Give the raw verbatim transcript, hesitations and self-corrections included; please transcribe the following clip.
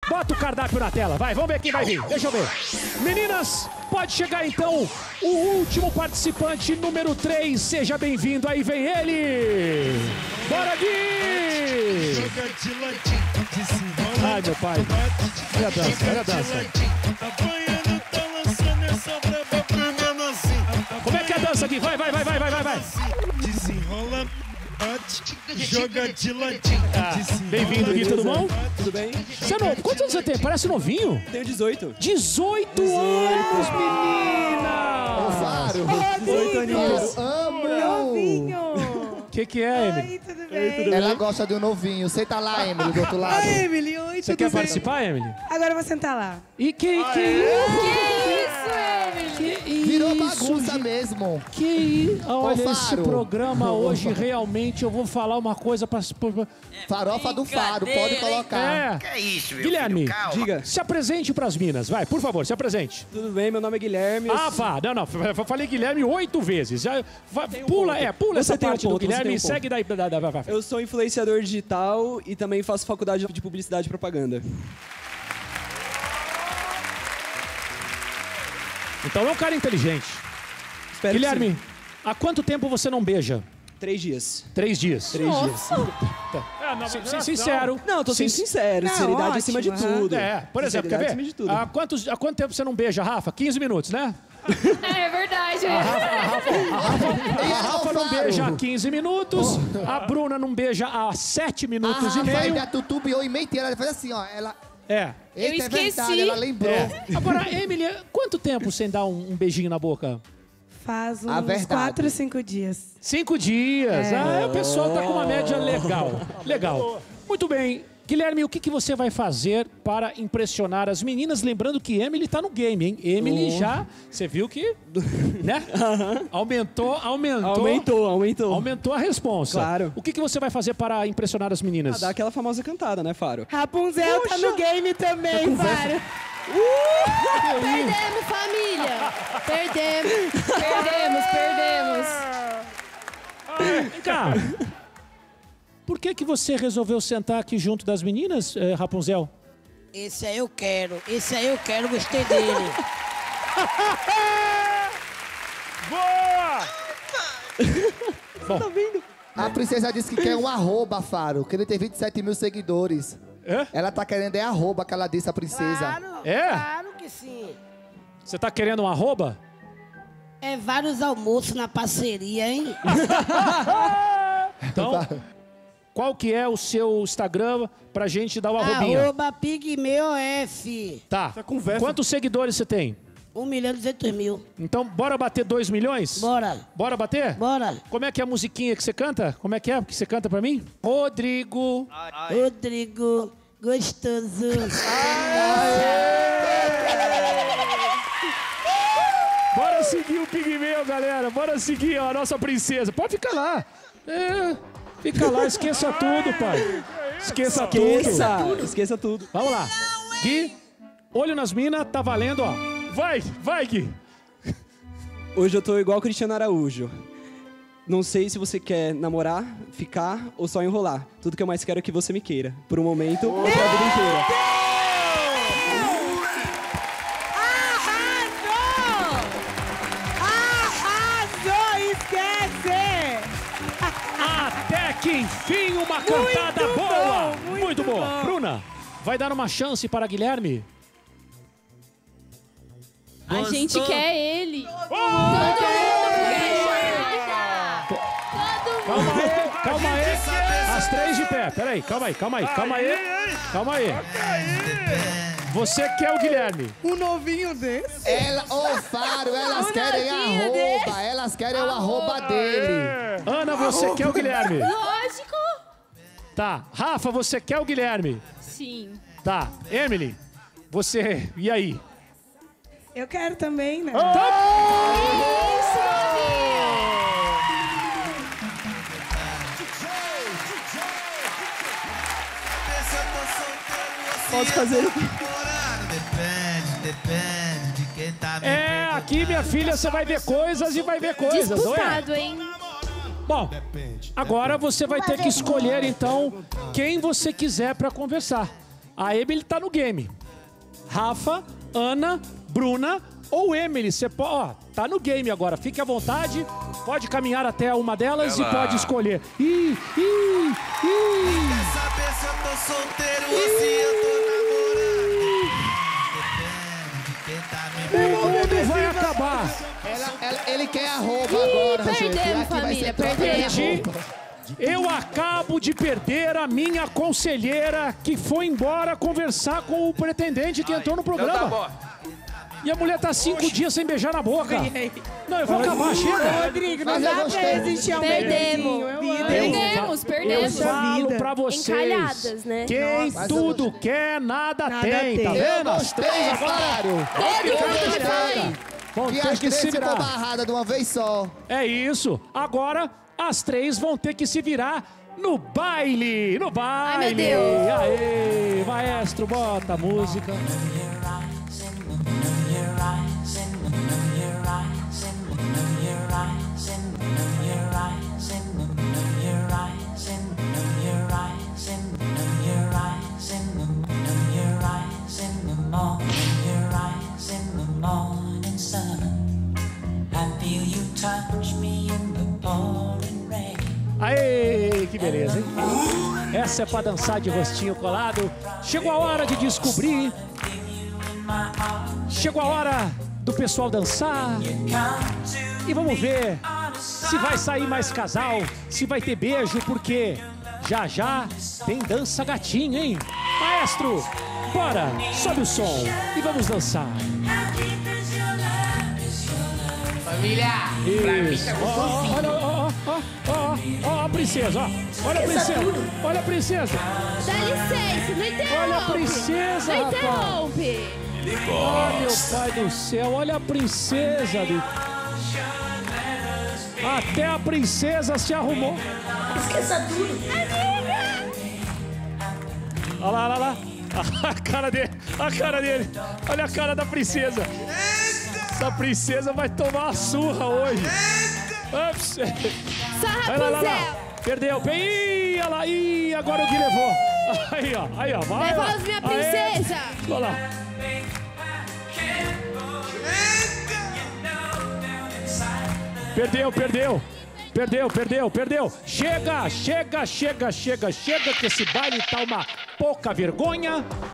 Bota o cardápio na tela, vai, vamos ver quem vai vir. Deixa eu ver. Meninas, pode chegar então o último participante, número três. Seja bem-vindo, aí vem ele. Bora, Gui! Ai, meu pai. Olha a dança, olha a dança. Como é que é a dança, Gui? Vai, vai, vai, vai, vai, vai, vai. Desenrola. Joga de ladinho. Ah, bem-vindo, Gui, tudo bom? Tudo bem? Você é novo. Quantos anos você tem? Parece novinho. Tenho dezoito. dezoito anos, menina! Ô, Faro! dezoito aninhos. Amo! Novinho! O que, que é, Emily? Oi, tudo bem? Ela gosta de um novinho. Senta lá, Emily, do outro lado. Oi, Emily. Oi, Você tudo quer bem? participar, Emily? Agora eu vou sentar lá. E que, que, Que isso, Emily? que isso, Virou bagunça gente? mesmo. Que isso? Olha, Ô, esse Faro. programa hoje, realmente, eu vou falar uma coisa pra... Farofa do Faro, pode colocar. É. Que é isso, meu Guilherme, filho? Calma. Diga. se apresente pras minas, vai, por favor, se apresente. Tudo bem? Meu nome é Guilherme. Ah, vá, não, não, eu falei Guilherme oito vezes. Já, vai, pula, ponto. é, pula Você essa tem um parte do ponto, você Guilherme tem um e ponto. segue daí, da, da, da, da, Eu sou influenciador digital e também faço faculdade de publicidade e propaganda. Então é um cara inteligente. Espero Guilherme, que há quanto tempo você não beija? sim. Três dias. Três dias. Três dias. Sin- sin- Sincero. Não, tô sendo Sin- sincero. Não, Sinceridade ótimo, acima de aham. tudo. É, por exemplo, quer Sinceridade ver? acima de tudo. Há, quantos, há quanto tempo você não beija, Rafa? quinze minutos, né? É verdade. A Rafa não Faro. beija há quinze minutos, a Bruna não beija há sete A minutos e Rafa meio. ainda tutubiou em meio inteiro. Ela faz assim, ó. Ela... É. Eu Eita, é esqueci. verdade, ela lembrou. É. Agora, Emily, quanto tempo sem dar um, um beijinho na boca? Faz A uns verdade. quatro, cinco dias. Cinco dias. Ah, o pessoal tá com uma média legal. Legal. Muito bem. Guilherme, o que, que você vai fazer para impressionar as meninas? Lembrando que Emily tá no game, hein? Emily já, você viu que, né? Aumentou, aumentou. Aumentou, aumentou. Aumentou a responsa. Claro. O que, que você vai fazer para impressionar as Ah, meninas? dá aquela famosa cantada, né, Faro? Rapunzel tá no game também, Faro. Perdemos, família. Perdemos. Perdemos, perdemos. Vem cá. Por que, que você resolveu sentar aqui junto das meninas, eh, Rapunzel? Esse aí eu quero, esse aí eu quero, gostei dele. Boa! Bom, A princesa disse que quer um arroba, Faro. Que ele tem vinte e sete mil seguidores. é? Ela tá querendo é arroba que ela disse a princesa. Claro, É? claro que sim. Você tá querendo um arroba? É vários almoços na parceria, hein? Então, qual que é o seu Instagram pra gente dar o arrobinha? Arroba PigmeoF. Tá. Quantos seguidores você tem? Um milhão e duzentos mil. Então, bora bater dois milhões? Bora, Bora bater? bora. Como é que é a musiquinha que você canta? Como é que é que você canta pra mim? Rodrigo. Rodrigo, gostoso. Bora seguir o Pigmeu, galera. Bora seguir ó, a nossa princesa. Pode ficar lá. É, fica lá, esqueça tudo, pai. Esqueça, Esqueça, tudo. esqueça tudo. Vamos lá. Gui, olho nas minas, tá valendo, ó. Vai, vai, Gui. Hoje eu tô igual o Cristiano Araújo. Não sei se você quer namorar, ficar ou só enrolar. Tudo que eu mais quero é que você me queira. Por um momento ou pra vida inteira. Arrasou! Esquece! Até que enfim uma cantada Muito boa. bom, muito boa. bom. Bruna, vai dar uma chance para Guilherme? A gente quer ele. Todo Oh! mundo quer. Todo Calma mundo. aí, calma aí. As três de pé. Pera aí, calma aí, calma aí, calma aí. Calma aí. Você quer o Guilherme? Um novinho desse? Ela, ô Faro, elas Um querem novinho arroba. Elas querem o arroba dele. Ana, você quer o Guilherme? Lógico. Tá. Rafa, você quer o Guilherme? Sim. Tá. Emily, você... E aí? Eu quero também, né? Isso, novinho. Pode fazer. Depende, depende de quem tá me É, aqui, minha filha, você vai ver coisas e vai ver coisas, não é? Disputado, hein? Bom, agora você vai ter que escolher, então, quem você quiser pra conversar. A Emily tá no game. Rafa, Ana, Bruna ou Emily. Você pode, ó, tá no game agora. Fique à vontade. Pode caminhar até uma delas Ela. e pode escolher. Ih, ih, ih. Quer saber se eu tô solteiro ou se eu tô namorando? Depende de quem tá me O mundo vai acabar. Ela, ela- ele quer arroba agora, gente. perdemos, Aqui vai família, ser troca de perdemos. Gente, arroba. eu acabo de perder a minha conselheira que foi embora conversar com o pretendente que entrou no Então programa. tá bom. E a mulher tá cinco dias sem beijar na boca. Não, eu vou acabar, chega. Rodrigo, não Mas eu dá pra gostei. resistir a um Perdemos. bebezinho. Eu Eu amo. Perdemos, fa- perdemos. Eu falo vida. pra vocês. Encalhadas, né? Quem Nossa. tudo quer, nada, Nada tem, tá tem. Eu vendo? As gostei, três agora Fábio. Todo Eu mundo gostei. vai. vão Que ter as que três se ficou virar. barrada de uma vez só. É isso. Agora, as três vão ter que se virar no baile. No baile. Ai, meu Deus. Aê, maestro, bota a música. Aê, que beleza, hein? Essa é pra dançar de rostinho colado. Chegou a hora de descobrir. Chegou a hora do pessoal dançar. E vamos ver se vai sair mais casal, se vai ter beijo, porque já já tem dança gatinho, hein? Maestro, bora, sobe o som e vamos dançar. Família, Isso. Ó, ó, olha, ó, ó, ó, ó, a princesa, ó. Olha a princesa, olha a princesa. Dá licença, não interrompe. Olha a princesa, Não rapaz. interrompe. Oh, meu pai do céu, olha a princesa, bicho. Até a princesa se arrumou. Esqueça tudo. Olha lá, olha lá. A cara dele, a cara dele. Olha a cara da princesa. Essa princesa vai tomar uma surra hoje. Ups. Sarra Vai lá, lá, lá. pincel. Perdeu. Bem, ih, olha lá. Ih, agora o Gui levou. Aí, ó. Aí, ó. Vai lá. Leva minha Aê. princesa. Olha lá. Perdeu, perdeu. Perdeu, perdeu, perdeu. Chega, chega, chega, chega, chega, que esse baile tá uma pouca vergonha.